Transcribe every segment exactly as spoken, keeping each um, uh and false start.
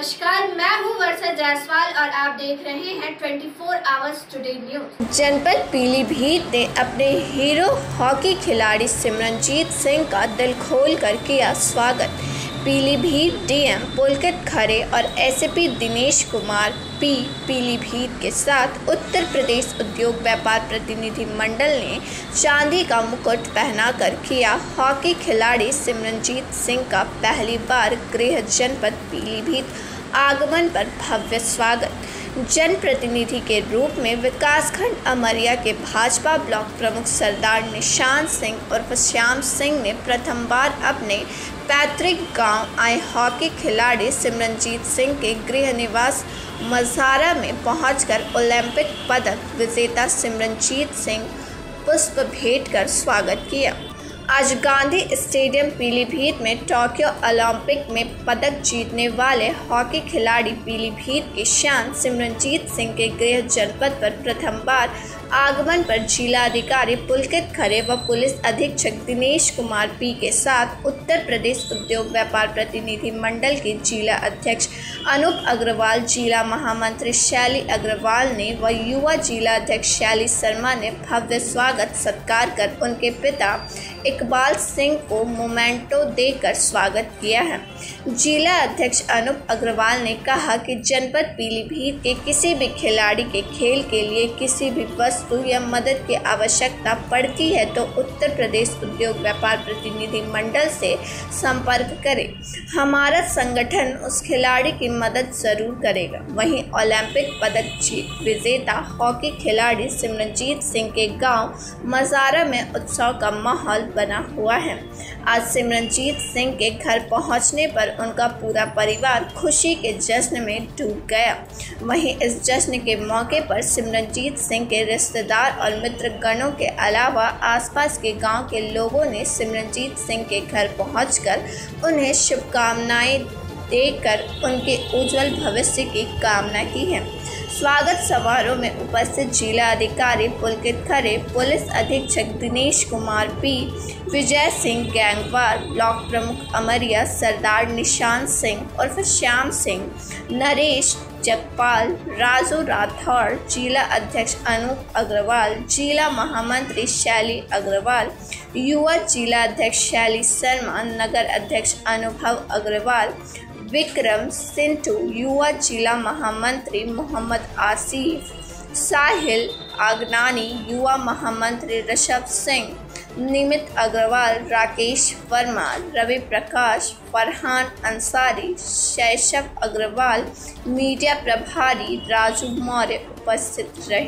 नमस्कार, मैं हूँ वर्षा जायसवाल और आप देख रहे हैं चौबीस आवर्स टुडे न्यूज। जनपद पीलीभीत ने अपने हीरो हॉकी खिलाड़ी सिमरनजीत सिंह का दिल खोल कर किया स्वागत। पीलीभीत डीएम पुलकित खरे और एसपी दिनेश कुमार पी पीलीभीत के साथ उत्तर प्रदेश उद्योग व्यापार प्रतिनिधि मंडल ने चांदी का मुकुट पहनाकर किया हॉकी खिलाड़ी सिमरनजीत सिंह का पहली बार गृह जनपद पीलीभीत आगमन पर भव्य स्वागत। जनप्रतिनिधि के रूप में विकासखंड अमरिया के भाजपा ब्लॉक प्रमुख सरदार निशान सिंह और श्याम सिंह ने प्रथम बार अपने पैतृक गांव आए हॉकी खिलाड़ी सिमरनजीत सिंह के गृह निवास मज़ारा में पहुंचकर ओलंपिक पदक विजेता सिमरनजीत सिंह पुष्प भेंट कर स्वागत किया। आज गांधी स्टेडियम पीलीभीत में टोक्यो ओलंपिक में पदक जीतने वाले हॉकी खिलाड़ी पीलीभीत की शान सिमरनजीत सिंह के गृह जनपद पर प्रथम बार आगमन पर जिलाधिकारी पुलकित खरे व पुलिस अधीक्षक दिनेश कुमार पी के साथ उत्तर प्रदेश उद्योग व्यापार प्रतिनिधि मंडल के जिला अध्यक्ष अनूप अग्रवाल, जिला महामंत्री शैली अग्रवाल ने व युवा जिला अध्यक्ष शैली शर्मा ने भव्य स्वागत सत्कार कर उनके पिता इकबाल सिंह को मोमेंटो देकर स्वागत किया है। जिला अध्यक्ष अनूप अग्रवाल ने कहा कि जनपद पीलीभीत के किसी भी खिलाड़ी के खेल के लिए किसी भी वस्तु या मदद की आवश्यकता पड़ती है तो उत्तर प्रदेश उद्योग व्यापार प्रतिनिधि मंडल से संपर्क करें। हमारा संगठन उस खिलाड़ी की मदद जरूर करेगा। वहीं ओलंपिक पदक जीत विजेता हॉकी खिलाड़ी सिमरनजीत सिंह के गांव मज़ारा में उत्सव का माहौल बना हुआ है। आज सिमरनजीत सिंह के घर पहुंचने पर उनका पूरा परिवार खुशी के जश्न में डूब गया। वहीं इस जश्न के मौके पर सिमरनजीत सिंह के रिश्तेदार और मित्रगणों के अलावा आसपास के गांव के लोगों ने सिमरनजीत सिंह के घर पहुंचकर उन्हें शुभकामनाएं देकर उनके उज्जवल भविष्य की कामना की है। स्वागत समारोह में उपस्थित जिला अधिकारी पुलकित खरे, पुलिस अधीक्षक दिनेश कुमार पी, विजय सिंह गैंगवार, ब्लॉक प्रमुख अमरिया सरदार निशान सिंह और श्याम सिंह, नरेश जगपाल, राजू राठौड़, जिला अध्यक्ष अनूप अग्रवाल, जिला महामंत्री शैली अग्रवाल, युवा जिला अध्यक्ष शैली शर्मा, नगर अध्यक्ष अनुभव अग्रवाल, विक्रम सिंटू, युवा जिला महामंत्री मोहम्मद आसिफ, साहिल आगनानी, युवा महामंत्री ऋषभ सिंह, निमित अग्रवाल, राकेश वर्मा, रवि प्रकाश, फरहान अंसारी, शैशव अग्रवाल, मीडिया प्रभारी राजू मौर्य उपस्थित रहे।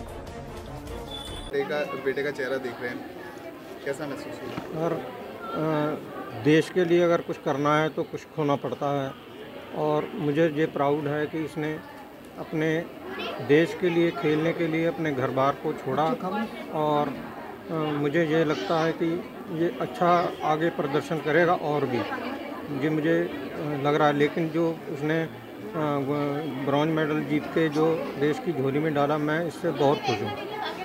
बेटे का बेटे का चेहरा देख रहे हैं, कैसा महसूस हुआ? और देश के लिए अगर कुछ करना है तो कुछ खोना पड़ता है और मुझे ये प्राउड है कि इसने अपने देश के लिए खेलने के लिए अपने घर बार को छोड़ा और आ, मुझे ये लगता है कि ये अच्छा आगे प्रदर्शन करेगा और भी ये मुझे लग रहा है। लेकिन जो उसने ब्रॉन्ज मेडल जीत के जो देश की झोली में डाला, मैं इससे बहुत खुश हूँ।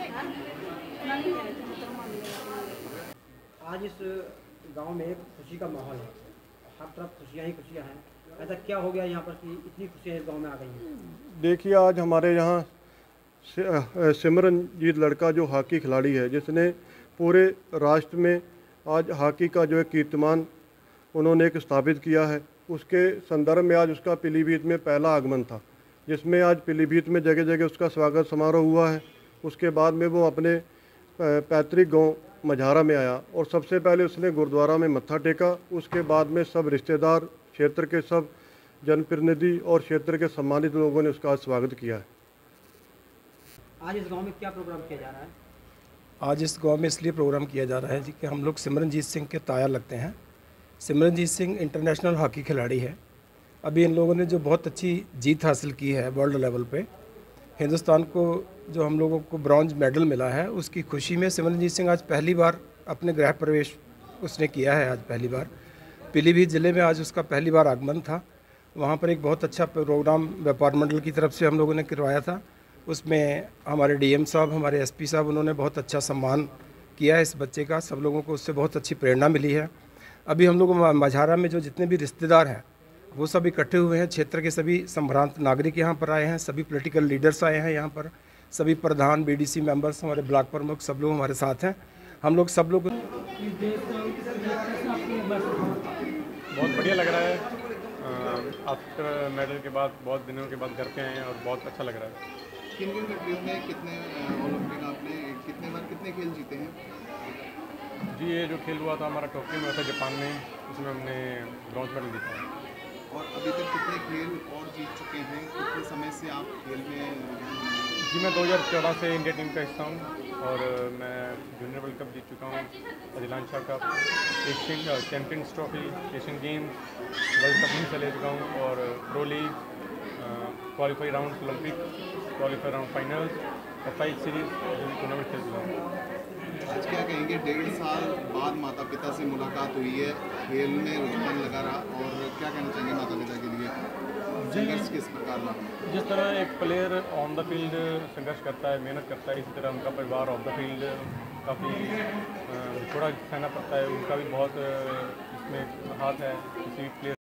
आज इस गांव में एक खुशी का माहौल है, हर तरफ खुशियाँ ही खुशियाँ हैं। ऐसा क्या हो गया यहाँ पर कि इतनी खुशियाँ इस गांव में आ गई हैं? देखिए, आज हमारे यहाँ सिमरनजीत लड़का जो हॉकी खिलाड़ी है, जिसने पूरे राष्ट्र में आज हॉकी का जो है कीर्तिमान उन्होंने एक स्थापित किया है, उसके संदर्भ में आज उसका पीलीभीत में पहला आगमन था, जिसमें आज पीलीभीत में जगह जगह उसका स्वागत समारोह हुआ है। उसके बाद में वो अपने पैतृक गांव मझारा में आया और सबसे पहले उसने गुरुद्वारा में मत्था टेका। उसके बाद में सब रिश्तेदार, क्षेत्र के सब जनप्रतिनिधि और क्षेत्र के सम्मानित लोगों ने उसका स्वागत किया है। आज इस गांव में क्या प्रोग्राम किया जा रहा है? आज इस गांव में इसलिए प्रोग्राम किया जा रहा है जी कि हम लोग सिमरनजीत सिंह के ताया लगते हैं। सिमरनजीत सिंह इंटरनेशनल हॉकी खिलाड़ी है। अभी इन लोगों ने जो बहुत अच्छी जीत हासिल की है वर्ल्ड लेवल पे, हिंदुस्तान को जो हम लोगों को ब्रॉन्ज मेडल मिला है, उसकी खुशी में सिमरनजीत सिंह आज पहली बार अपने गृह प्रवेश उसने किया है। आज पहली बार पीलीभीत ज़िले में आज उसका पहली बार आगमन था। वहाँ पर एक बहुत अच्छा प्रोग्राम व्यापार मंडल की तरफ से हम लोगों ने करवाया था। उसमें हमारे डीएम साहब, हमारे एसपी साहब, उन्होंने बहुत अच्छा सम्मान किया है इस बच्चे का। सब लोगों को उससे बहुत अच्छी प्रेरणा मिली है। अभी हम लोग मझारा में जो जितने भी रिश्तेदार हैं वो सब इकट्ठे हुए हैं। क्षेत्र के सभी संभ्रांत नागरिक यहाँ पर आए हैं, सभी पॉलिटिकल लीडर्स आए हैं यहाँ पर, सभी प्रधान, बीडीसी मेंबर्स, हमारे ब्लॉक प्रमुख, सब लोग हमारे साथ हैं। हम लोग सब लोग बहुत बढ़िया लग रहा है। आफ्टर मेडल के बाद बहुत दिनों के बाद घर पे आए हैं और बहुत अच्छा लग रहा है। किन किन कंट्रियों में कितने ओलंपिक आपने कितने बार कितने खेल जीते हैं? जी, ये जो खेल हुआ था हमारा टोक्यो में हुआ था जापान में, उसमें हमने ब्रॉन्ज मेडल जीता है। और अभी तक कितने खेल और जीत चुके हैं? कितने समय से आप खेल में? जी, मैं दो हज़ार चौदह से इंडिया टीम का हिस्सा हूँ और मैं जूनियर वर्ल्ड कप जीत चुका हूँ, अधिलांशा cup, Asian champions trophy, Asian games, world cup में चले चुका हूँ और pro league, qualify round Olympic, qualify round finals, F I series tournament खेल चुका हूँ। आज क्या कहेंगे, डेढ़ साल बाद माता पिता से मुलाकात हुई है, खेल में रुझान लगा रहा, और क्या कहना चाहेंगे माता पिता के लिए? संघर्ष किस प्रकार रहा? जिस तरह एक प्लेयर ऑन द फील्ड संघर्ष करता है, मेहनत करता है, इसी तरह उनका परिवार ऑफ द फील्ड काफ़ी थोड़ा सहना पड़ता है। उनका भी बहुत इसमें हाथ है किसी प्लेयर